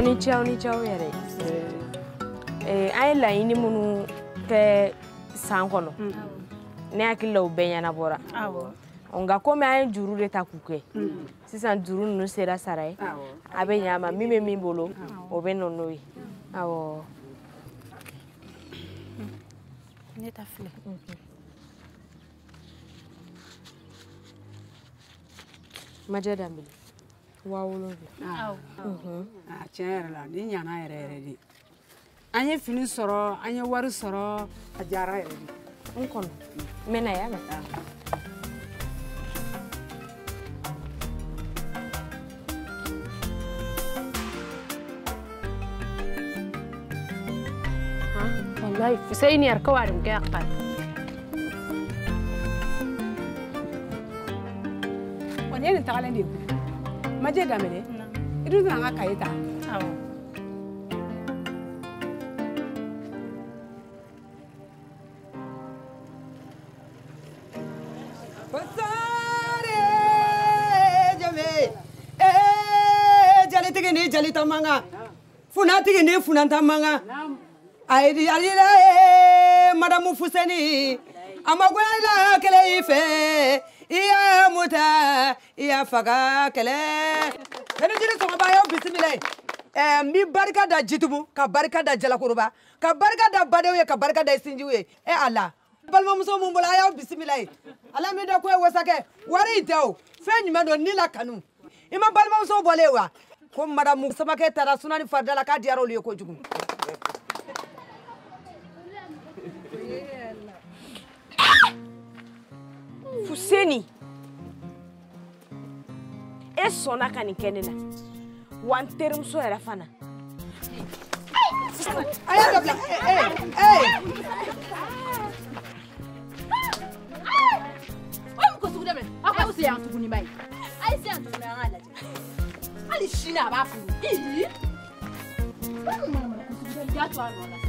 Ni ciao yɛrɛ. An ye laɲini minnu kɛ san kɔnɔ. Ne hakili la o bɛɛ ɲɛnabɔra. Nka komi an ye juru de ta k'u kɛ. Sisan juru ninnu sera sara ye. A bɛ ɲɛ a ma min bɛ min bolo o bɛ nɔ n'o ye. Awɔ. Ne ta filɛ. Majɛ Dambele. 7,000. Tiɲɛ yɛrɛ la ni ɲana yɛrɛ de. An ye fini sɔrɔ, an ye wari sɔrɔ, a diyara yɛrɛ de. N kɔnɔ. N bɛna yan nɔ. Wallahi Fuseni yar kawarin ga yakal. Wani ne tagalen de. Majɛ Dambele. I dun an ka kaye ta. Awɔ. Jalitigi ni jalita manga. Funatigi ni funanta manga. Aidi alila Madame Fuseni. Amagwela kele ife. Iya muta, iya faga kele. Nenu jiri songa bayo bismillah. Mi barika da jitubu, ka barika da Dialakoroba, ka barika da badewe, ka barika da sinjiwe. Allah. Balma muso mun bola ayo bismillah. Allah mi da ko wasake. Wari iteo. Fe nyuma do ni la kanu. Ima balma muso bolewa. Ko Madame Samake tara sunani fardala ka diaro liyo ko jugu. Fuseni. E sɔnna ka nin kɛ ne la. Wa n terimuso yɛrɛ fana. A y'a dabila. Aw ko sugu dɛmɛ. Aw ko se yan tuguni bayi. Ayi se yan tuguni an ka lajɛ. Hali sini a b'a furu. Ja to a nɔ la.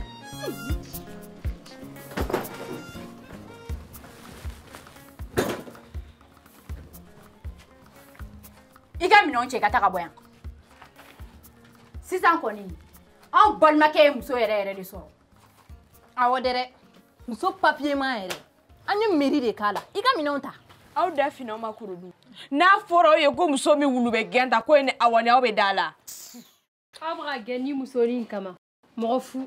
I ka minɛnw cɛ ka taa ka bɔ yan. Sisan kɔni an balimakɛ ye muso yɛrɛ de sɔrɔ. Awɔ dɛ. Muso papier ma yɛrɛ. An ye mairie de k'a la. I ka minɛnw ta. Aw da finɛw ma kuru dun. N'a fɔra aw ye ko muso min wulu bɛ gɛn ta ko ye ni awɔ ni aw bɛ da la. Aw bɛ ka gɛn ni musonin kama. Mɔgɔ fu.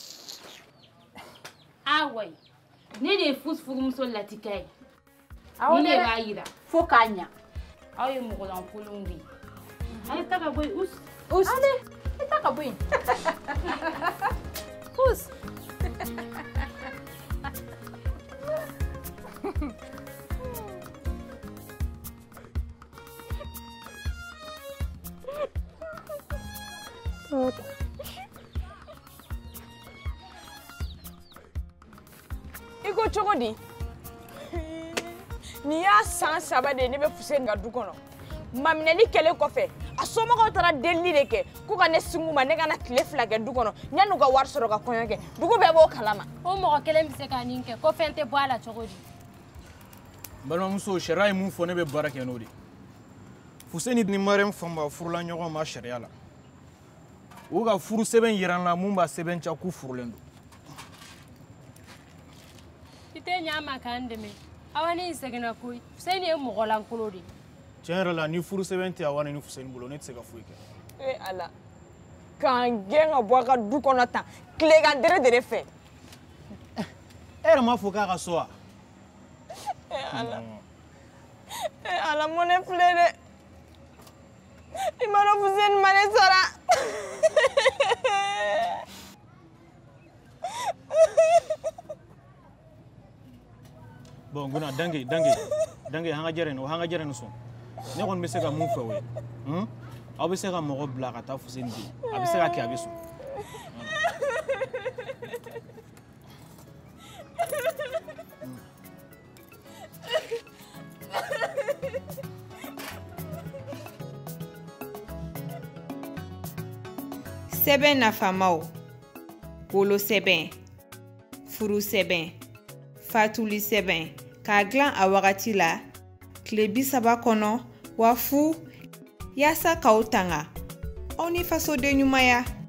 Awɔ. Ne de ye furumuso latika ye. Ni ne b'a yira fo k'a ɲa. Aw ye mɔgɔlankolonw de ye. A ye ta ka bɔ yen. Us. Ale, i ta ka bɔ yen. Us. I ko cogo di? Ni y'a san 3 de ne bɛ Fuseni ka du kɔnɔ. Maminɛli kɛlen kɔfɛ a somɔgɔw taara delili de kɛ ko ka ne singu ma ne ka na tile 2 kɛ du kɔnɔ yan'u ka wari sɔrɔ ka kɔɲɔ kɛ. Dugu bɛɛ b'o kalama. O mɔgɔ kelen bɛ se ka nin kɛ ko fɛn tɛ bɔ a la cogo di? Balimamuso sariya ye mun fɔ ne bɛ baara kɛ n'o de. Fuseni ni Mariam fanba furula ɲɔgɔn ma sariya la. U ka furu sɛbɛn yira n la mun b'a sɛbɛntiya k'u furulen don. I tɛ ɲɛ a ma k'an dɛmɛ. Awa ni seginna koyi. Fuseni ye mɔgɔlankolon de ye. Tiɲɛ yɛrɛ la ni furu sɛbɛn tɛ Awa ni Fuseni bolo ne tɛ se ka foyi kɛ. Ala. K'an gɛn ka bɔ a ka du kɔnɔ tan tilegan dere fɛ. E yɛrɛ m'a fɔ k'a ka so wa? Ala. Ala mun ne filɛ dɛ. I ma dɔn Fuseni ma ne sara. Bon Guna dange hanga jɛrɛ ni sɔn. Ne kɔni bɛ se ka mun fɛ o ye. Aw bɛ se ka mɔgɔ bila ka taa Fuseni di. A bɛ se ka kɛ a bɛ sɔn. Sɛbɛn nafamaw, wolo sɛbɛn, furu sɛbɛn, fatuli sɛbɛn, k'a dilan a wagati la, tile 30 kɔnɔ, wa fu, yaasa k'aw tanga, aw ni fasoden ɲumanya.